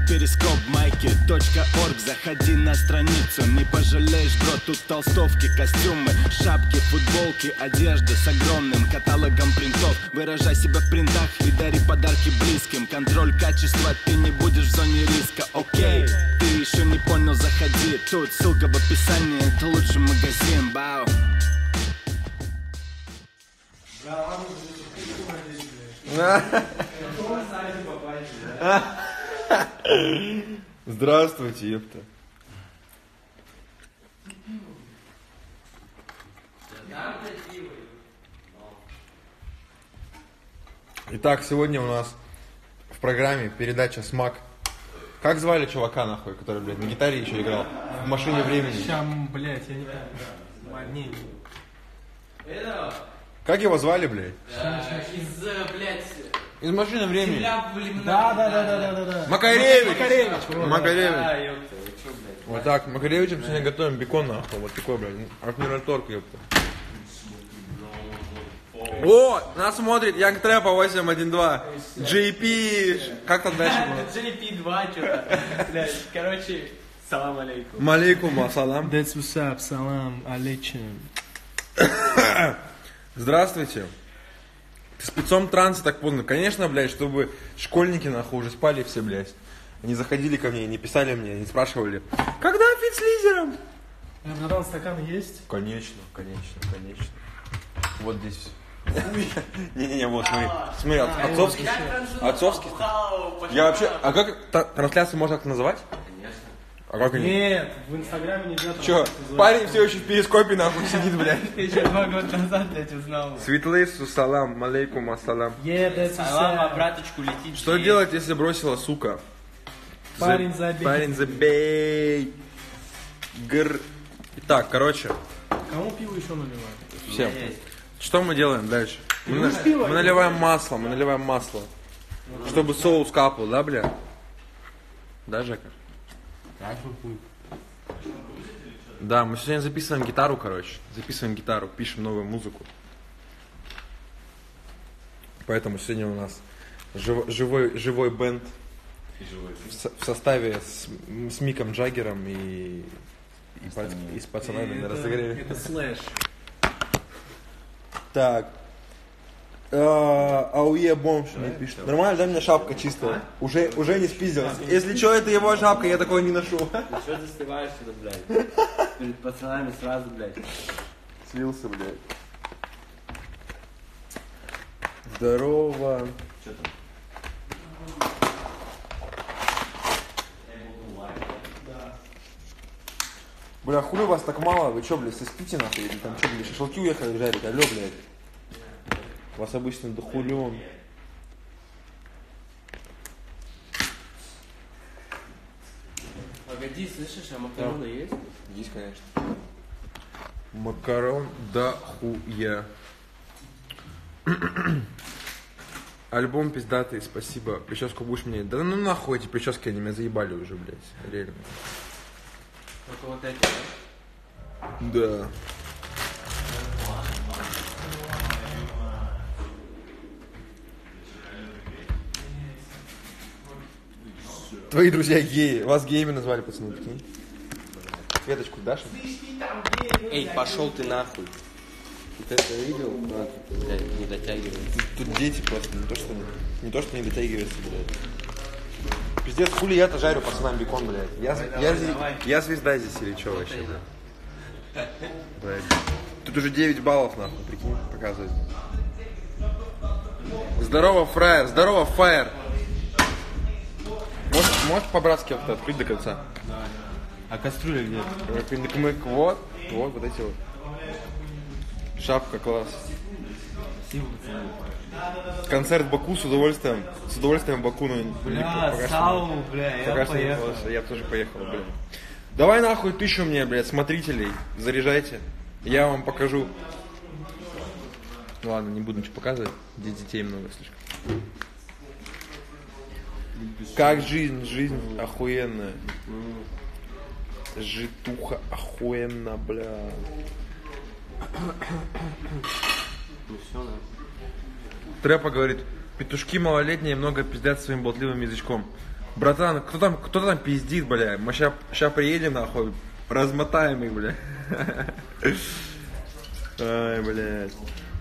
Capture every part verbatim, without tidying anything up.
перископ, майки, точка орг. Заходи на страницу, не пожалеешь, бро. Тут толстовки, костюмы, шапки, футболки, одежда с огромным каталогом принтов. Выражай себя в принтах и дари подарки близким. Контроль качества, ты не будешь в зоне риска. Окей, ты еще не понял, заходи. Тут ссылка в описании, это лучший магазин. Бау. Здравствуйте, ёпта. Итак, сегодня у нас в программе передача «Смак». Как звали чувака, нахуй, который, блядь, на гитаре еще играл? В «Машине времени». Щам, блядь, я не помню. Как его звали, блядь? Из, блядь... Из «Машины времени». Да, Да, да, да, да, да, да. Макаревич! Макаревич! Макаревич! Вот так, Макаревичем сегодня готовим бекон, нахуй, вот такой, блядь, Адмираль Торг, ёпта. О, нас смотрит Янг Трэпа восемь один два, джей пи, как там дальше было? джей пи два, что-то, блядь, короче, салам алейкум. Малейкум ассалам. That's what's up, салам алейкум. Здравствуйте. Ты спецом транса так поздно. Конечно, блядь, чтобы школьники, нахуй, уже спали все, блядь. Они заходили ко мне, не писали мне, не спрашивали, когда пить с лидером? Братан, стакан есть? Конечно, конечно, конечно. Вот здесь. Не-не-не, вот смотри. Смотри, отцовский. Отцовский. Я вообще. А как трансляцию можно как называть? А как они? Нет, в инстаграме нельзя. Че, парень все еще в перископе, нахуй, сидит, блядь. Ты еще два года назад, блядь, узнал. Светлейсу салам, малейкум ассалам. Yeah, that's what's Салам, а up. браточку летит. Что делать, если бросила, сука? Парень забей. Парень забей. Гр. Итак, короче, Кому пиво еще наливают? всем. Что мы делаем дальше? Мы, на- пиво, мы наливаем масло, мы наливаем масло. Чтобы соус капал, да, бля? Да, Жека? Да, мы сегодня записываем гитару, короче. Записываем гитару, пишем новую музыку. Поэтому сегодня у нас жив- живой, живой бенд в, со- в составе с, с Миком Джаггером и, и, пац- и с пацанами на разогреве. Это слэш. Так. А, Ауе бомж мне пишет. Нормально, да, у меня шапка чистая. Уже, уже не спиздилась. Если что, это его шапка, я такой не ношу. Ты что застываешь сюда, блядь? Перед пацанами сразу, блядь. Слился, блядь. Здорово. Что там? Бля, хули вас так мало? Вы чё, блядь, спите нахуй? Или там чё, блядь, шашлыки уехали жарить? Алло, блядь. Вас обычно до хулион. Погоди, слышишь, а макароны есть? Есть, конечно. Макарон да хуя. Альбом пиздатый, спасибо. Прическу будешь мне. Да ну нахуй эти прически, они меня заебали уже, блядь. Реально. Только вот эти, да? Да. Твои друзья геи. Вас геями назвали, пацаны, прикинь. Светочку дашь? Эй, пошел ты нахуй. Ты это видел? Да, блядь, не дотягивается. Тут, тут дети просто, не то что не, не то что не дотягиваются, блядь. Пиздец, хули я-то жарю пацанам бекон, блядь. Я, я, я, я звезда здесь или что вообще, блядь? Блядь. Тут уже девять баллов, нахуй, прикинь, показывает. Здорово, фраер, здорово, фаер. Можешь, можешь по-братски вот открыть до конца? А кастрюля где? Вот, вот, вот эти вот. Шапка, класс. Концерт в Баку с удовольствием. С удовольствием в Баку, но Бля, сауну, бля, я пока что не поехал. удалось. Я бы тоже поехал, бля. Давай нахуй тысячу мне, блядь, смотрителей. Заряжайте. Я вам покажу. Ладно, не буду ничего показывать. Здесь детей много слишком. Как жизнь? Жизнь охуенная. Житуха охуенно, бля. Ну все, да. Трэпа говорит, петушки малолетние много пиздят своим болтливым язычком. Братан, кто там, кто там пиздит, бля? Мы ща, ща приедем, нахуй, размотаем их, бля. Ай, блядь.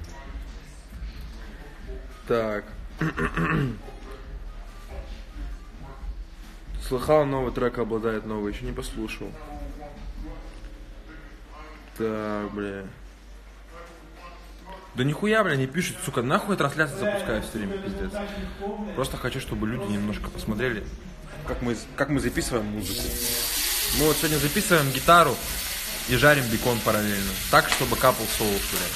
Так. Слыхал, новый трек обладает новый, еще не послушал. Так, бля. Да нихуя, бля, не пишут, сука, нахуй трансляцию запускаю все время, пиздец. Просто хочу, чтобы люди немножко посмотрели, как мы, как мы записываем музыку. Мы вот сегодня записываем гитару и жарим бекон параллельно. Так, чтобы капал соус, блядь.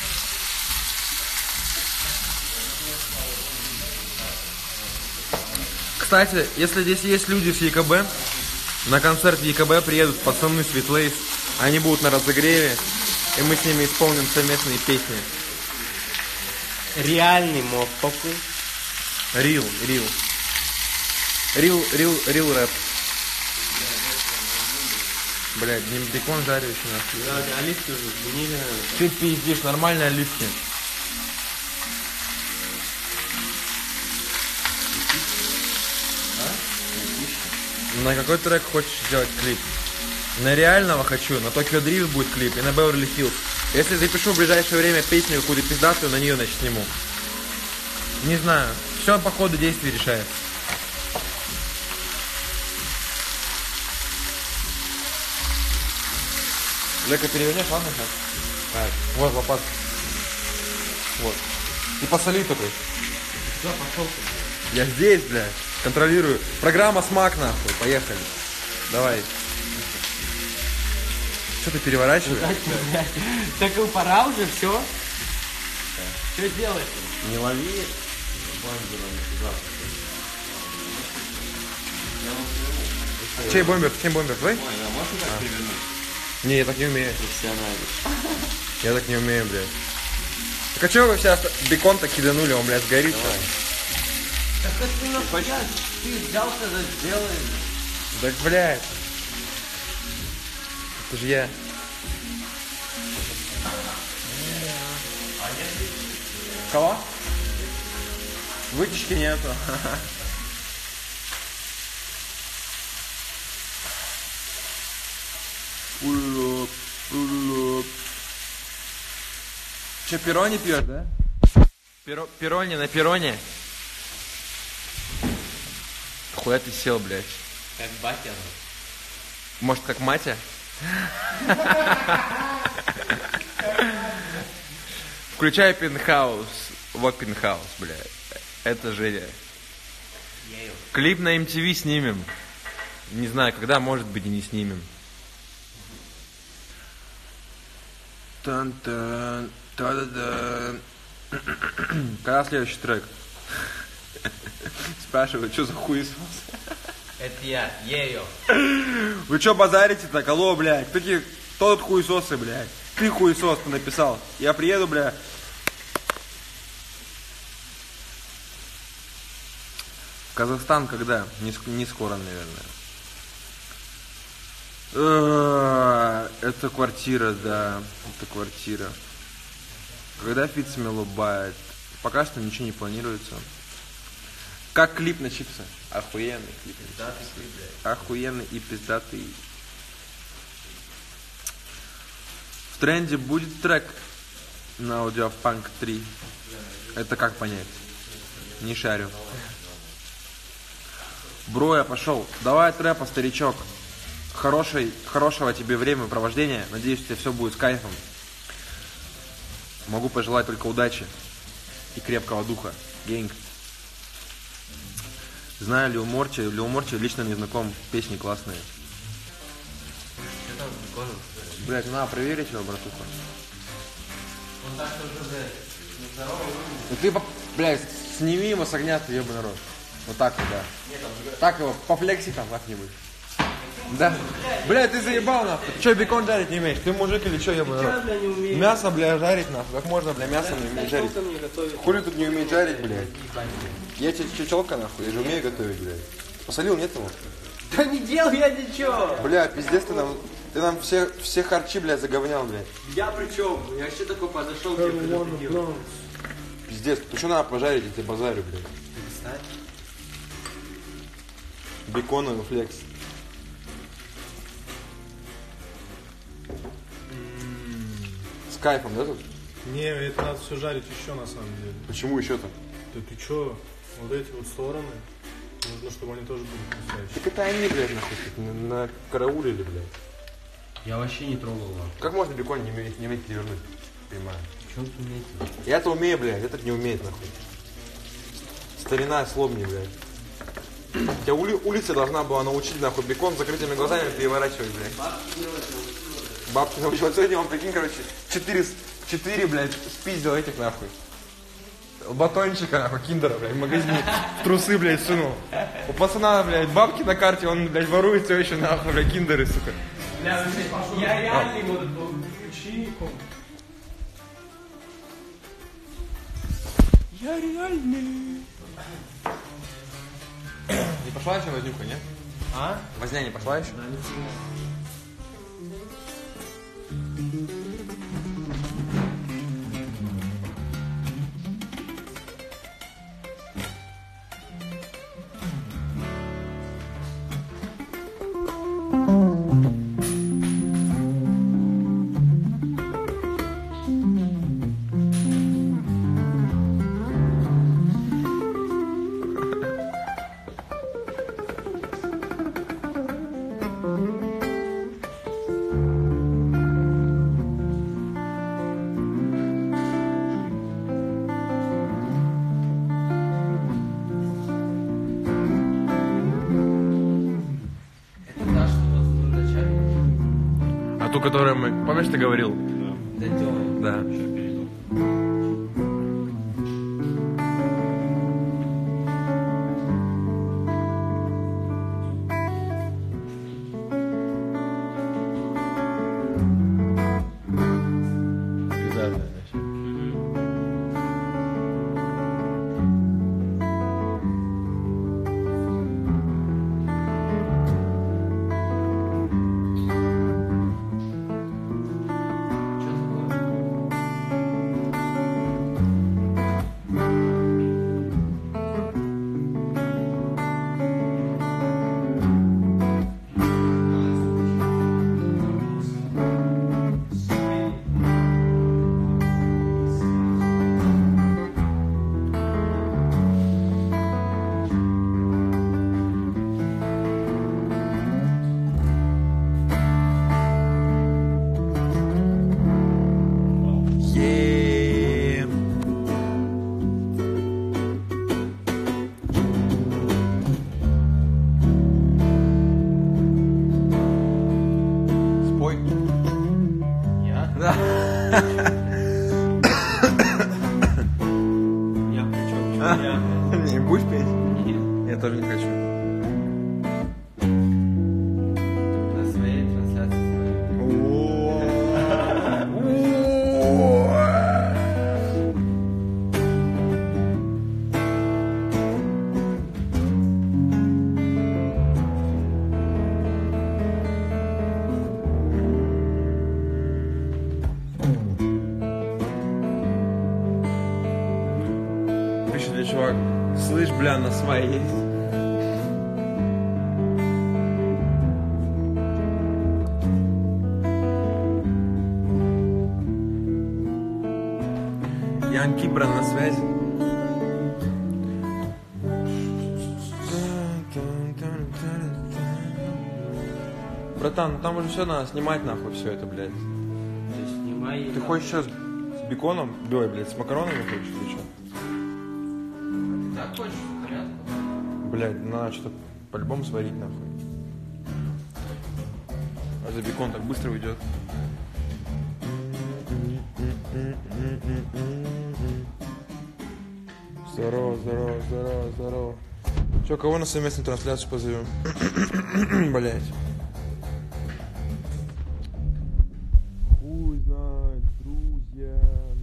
Кстати, если здесь есть люди с ЕКБ, на концерт ЕКБ приедут пацаны Sweet Lace, они будут на разогреве, и мы с ними исполним совместные песни. Реальный моппоку. Рил, рил. Рил, рил, рил рэп. Блядь, бекон жарю еще нахуй. Да, оливки уже сгнили. Ты пиздишь, нормальные оливки. На какой трек хочешь сделать клип? На реального хочу, на Tokyo Drift будет клип и на Beverly Hills. Если запишу в ближайшее время песню какую-то пиздатую, на нее, значит, сниму. Не знаю, все по ходу действий решается. Лека, перевернешь, ладно? Так, вот лопатка. Вот. И посоли такой. Все, пошел ты. Я здесь, бля, контролирую. Программа смак, нахуй, поехали. Давай. Что ты переворачиваешь? Так и пора уже, все. Что делать? Не лови. Чей бомбер? Чей бомбер? Твой? Ой, а можно так перевернуть? Не, я так не умею. Профессионально. Я так не умею, блядь. Так а чё вы сейчас бекон-то киданули, он, блядь, сгорит? Так ты нахуя? Ты взял тогда сделай. Так, блядь. Это же я. Кого? Вытяжки нету. Улоп, улоп. Че, перони пьешь, да? Перо, перони на пероне. Хуя ты сел, блядь? Как батя. Может, как Матя? Включай пентхаус. Вот пентхаус, блядь. Это Женя. Клип на эм ти ви снимем. Не знаю, когда, может быть, и не снимем. Тан-тан, та-да-да. Когда следующий трек? Спрашивают, что за хуесос? Это я, её. Вы что базарите так? Алло, блядь. Кто, те, кто тут хуесосы, блядь? Ты хуесос, ты написал. Я приеду, блядь. Казахстан когда? Не, не скоро, наверное. Это квартира, да. Это квартира. Когда Фитц Мелубайт? Пока что ничего не планируется. Как клип на чипсы? Охуенный клип на чипсы. Охуенный и пиздатый. В тренде будет трек на Audiophunk три. Это как понять? Не шарю. Бро, я пошел. Давай трэпа, старичок. Хорошей, хорошего тебе времяпровождения. Надеюсь, у тебя все будет с кайфом. Могу пожелать только удачи и крепкого духа. Генг. Знаю Лил Морти. Лил Морти лично не знаком. Песни классные. Что там с беконом? Блять, надо проверить его, братуха. Он так уже нездоровый. Ну ты, блядь, сними его с огня, ты ебаный рот. Вот так вот, да. Так его, пофлекси там как-нибудь. Да. Бля, ты заебал, нахуй. Ты что, бекон жарить не умеешь? Ты мужик или что, ебаный рот? бля, не умею? Мясо, бля, жарить, нахуй. Как можно, бля, мясо не уметь жарить? Хули тут не умеет жарить, блядь? Я тебе чечелка, нахуй, я же умею готовить, блядь. Посолил, нет его? Да не делал я ничего. Бля, пиздец, ты нам, ты нам все, все харчи, блядь, заговнял, блядь. Я при чем? Я вообще такой подошел к тебе предупредил. Пиздец, ты что надо пожарить, я тебе базарю, блядь. Беконовый флекс. С кайфом, да тут? Не, это надо все жарить еще на самом деле. Почему еще-то? Да ты чё? Вот эти вот стороны, нужно, чтобы они тоже были хрустящие. Так это они, блядь, нахуй, на, на караулили, блядь. Я вообще не трогал его. Как можно бекон не уметь, не уметь перевернуть? Понимаю. В чем ты умеете? Я-то умею, блядь, этот не умеет, нахуй. Старина сломни, блядь. Тебя ули, улица должна была научить, нахуй, бекон с закрытыми глазами переворачивать, блядь. Бабки научила. Сегодня он, прикинь, короче, четыре, четыре, блядь, спиздил этих, нахуй. Батончика, нахуй, киндера, блядь, в магазине. В трусы, блядь, сунул. У пацана, блядь, бабки на карте, он, блядь, ворует все еще, нахуй, блядь, киндеры, сука. Я реальный вот был учеником. Я реальный. Не пошла еще вознюха, нет? А? Возня не пошла еще? Ту, которую мы... Помнишь, ты говорил? Да, делаем. Да. Я хочу. Я. Не будешь петь? Я тоже не хочу. На своей трансляции. Пишет мне чувак, слышь, бля, на свай есть. Ян Кибран на связи. Братан, ну там уже все надо снимать нахуй все это, блядь. Ты снимай. Ты хочешь сейчас с беконом? Ой, блядь, с макаронами хочешь или что? Так хочешь? В порядке? Блядь, надо что-то по-любому сварить нахуй. А за бекон так быстро уйдет. Здорово, здорово, здорово, здорово. Че, кого на совместную трансляцию позовем? Блять. Хуй знает, друзья.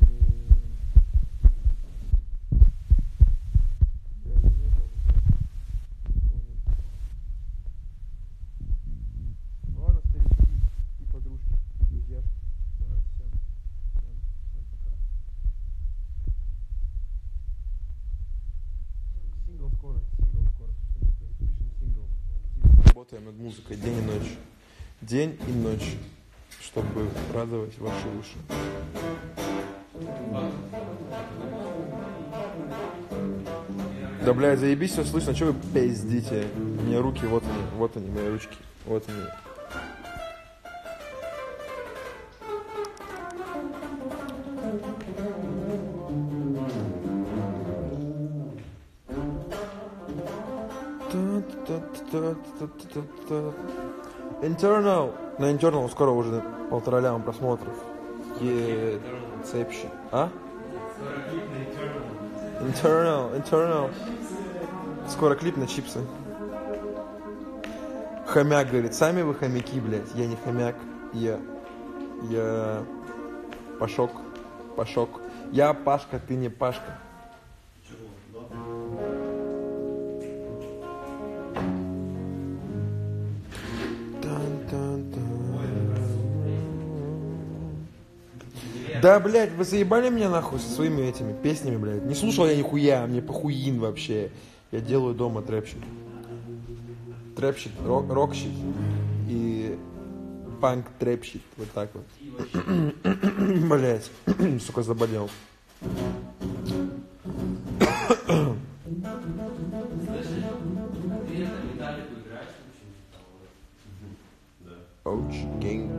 Ладно, старички и подружки, и друзья. Давайте всем, всем, всем пока. Сингл скоро, сингл скоро, что мы пишем сингл. работаем над музыкой день и ночь. День и ночь, чтобы радовать ваши уши. Да, блядь, заебись, все слышно, что вы пиздите? У меня руки, вот они, вот они, мои ручки, вот они. Internal. На Internal скоро уже полтора ляма просмотров. Е, цепщик. А? Internal, internal. Скоро клип на чипсы. Хомяк говорит, сами вы хомяки, блядь. Я не хомяк. Я... Я... Пашок. Пашок. Я Пашка, ты не Пашка. Да, блядь, вы заебали меня нахуй со своими этими песнями, блядь. Не слушал я нихуя, мне похуин вообще. Я делаю дома трэпщит. Трэпщит, рок, рокщит и панк трэпщит. Вот так вот. Блядь, сука, заболел. Оуч, гейм.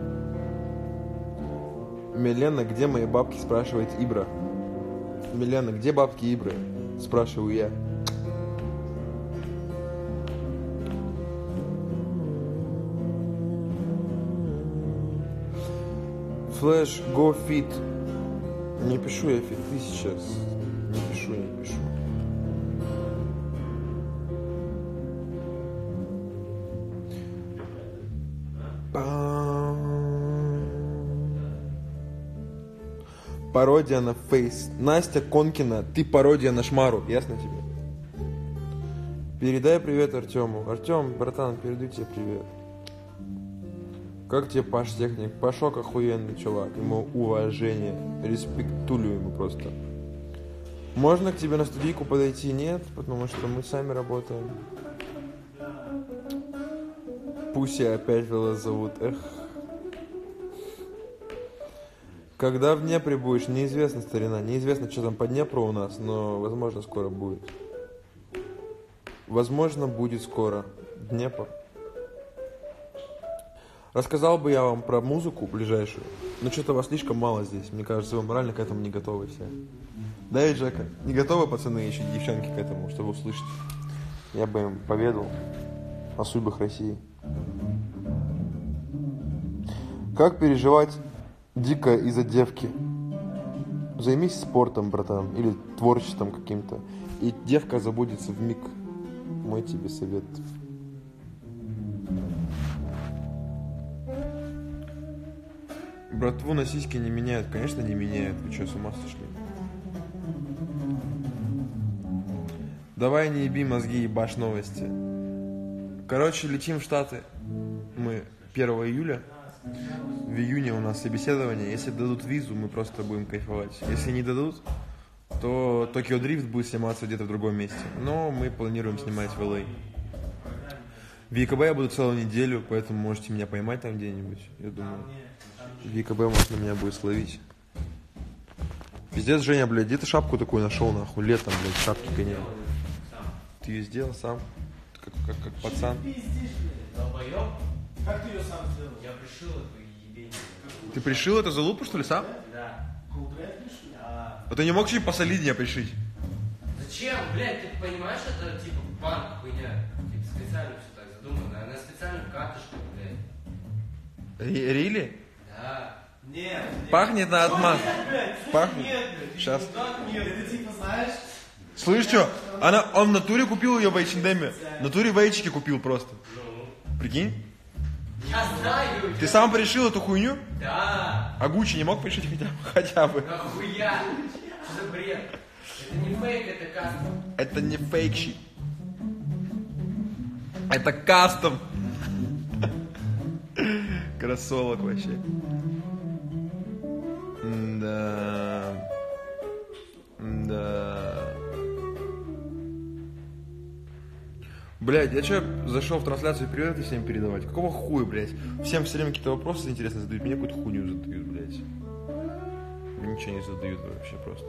Милена, где мои бабки, спрашивает Ибра. Милена, где бабки Ибры? Спрашиваю я. Флэш, go fit. Не пишу я фиты сейчас. Не пишу, не пишу. Пародия на Фейс. Настя Конкина, ты пародия на Шмару. Ясно тебе? Передай привет Артему. Артем, братан, передаю тебе привет. Как тебе Паш Техник? Пашок охуенный чувак. Ему уважение. Респектулю ему просто. Можно к тебе на студийку подойти? Нет, потому что мы сами работаем. Пуси опять вас зовут. Эх. Когда в Днепре будешь, неизвестно, старина. Неизвестно, что там по Днепру у нас, но, возможно, скоро будет. Возможно, будет скоро. Днепр. Рассказал бы я вам про музыку ближайшую, но что-то вас слишком мало здесь. Мне кажется, вы морально к этому не готовы все. Да и Джека. Не готовы, пацаны, еще девчонки к этому, чтобы услышать. Я бы им поведал о судьбах России. Как переживать дико из-за девки? Займись спортом, братан, или творчеством каким-то, и девка забудется вмиг. Мой тебе совет. Братву на сиськи не меняют. Конечно, не меняют. Вы что, с ума сошли? Давай не еби мозги, ебашь новости. Короче, летим в Штаты. Мы первого июля. В июне у нас собеседование. Если дадут визу, мы просто будем кайфовать. Если не дадут, то Токио Дрифт будет сниматься где-то в другом месте. Но мы планируем снимать в Л А. В ЕКБ я буду целую неделю, поэтому можете меня поймать там где-нибудь. Я думаю, в ЕКБ можно меня будет словить. Пиздец, Женя, блядь, где ты шапку такую нашел, нахуй? Летом, блядь, шапки гонял. Ты ее сделал сам? Как, как, как пацан? Долбоёб? Как ты ее сам сделал? Я пришил эту ебень. Ты пришил эту залупу, что ли, сам? Да. Кулдрет пришил? Да. А ты не мог чуть посолиднее пришить? Зачем? Блядь, ты понимаешь, это типа панк хуйня. Типа специально все так задумано. Она специально катышка, блядь. Рили? Да. Нет, нет. Пахнет на отмаз. Нет, блядь. Слушай, Пахнет. Нет, блядь. Сейчас. Так нет. Это типа, знаешь... Слышь, что? Она, он в натуре купил ее в эйч энд эм. В натуре в эйчике купил просто. Прикинь? Я знаю. Ты сам пришил эту хуйню? Да. А Гуччи не мог пришить хотя бы? Хотя бы. Нахуя? Что за бред? Это не фейк, это кастом. Это не фейк-щит. Это кастом. Кроссовок вообще. Да. Да. Блядь, я что, зашел в трансляцию привет всем передавать? Какого хуя, блядь? Всем все время какие-то вопросы интересные задают, мне какую-то хуйню задают, блядь. Мне ничего не задают вообще просто.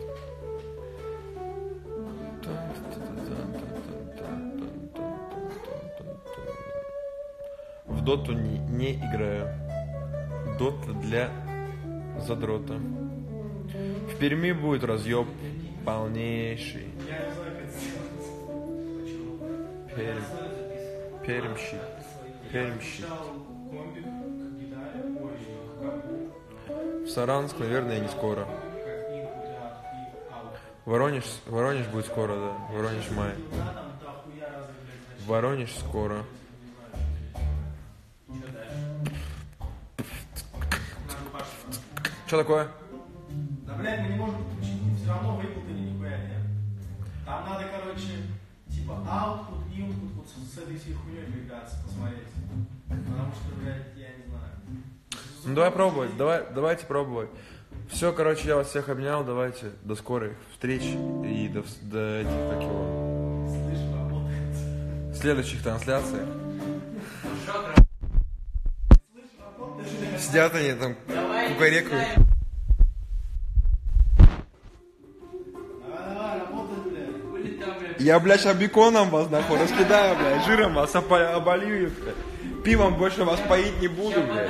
В доту не, не играю. Дота для задрота. В Перми будет разъеб полнейший. Я не знаю, как сделать. Почему? Перм. Пермщик. Пермщик. Я обещал комбик к гитаре, ой, к компу. В Саранск, наверное, не скоро. Как input, out, out. Воронеж, Воронеж будет скоро, да. Воронеж в мае. Да, там дохуя разных, блядь, значит. Воронеж скоро. Что дальше? Надо Пашу. Что такое? Да, блядь, мы не можем подключить, все равно выплаты нихуя нет. Там надо, короче, типа output, input, вот с этой всей хуйней поиграться, посмотреть. Потому что, блядь, я не знаю. Ну давай пробовать, давай, давайте пробовать. Все, короче, я вас всех обнял, давайте, до скорых встреч и до, до этих, как его, Слышь, работает. следующих трансляциях. Слышь, работает. Сидят они там, кукарекают. Давай, давай, работает, блядь. Я, блядь, сейчас беконом вас, нахуй, раскидаю, блядь, жиром вас опа- оболью, блядь. Пивом больше вас поить не буду, блядь.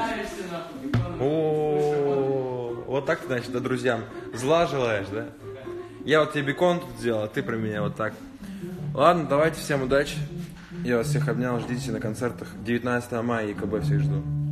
О, вот так, значит, да, друзьям. Зла желаешь, да? Я вот тебе бекон тут сделал, а ты про меня вот так. Ладно, давайте, всем удачи. Я вас всех обнял, ждите на концертах. девятнадцатого мая ЕКБ всех жду.